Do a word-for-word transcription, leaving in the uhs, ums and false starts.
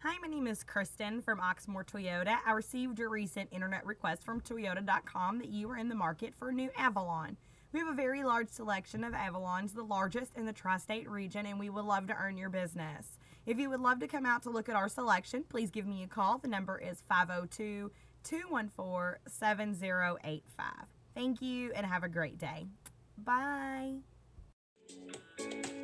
Hi, my name is Kristen from Oxmoor Toyota. I received your recent internet request from Toyota dot com that you are in the market for a new Avalon. We have a very large selection of Avalons, the largest in the tri-state region, and we would love to earn your business. If you would love to come out to look at our selection, please give me a call. The number is five oh two, two one four, seven oh eight five. Thank you and have a great day. Bye.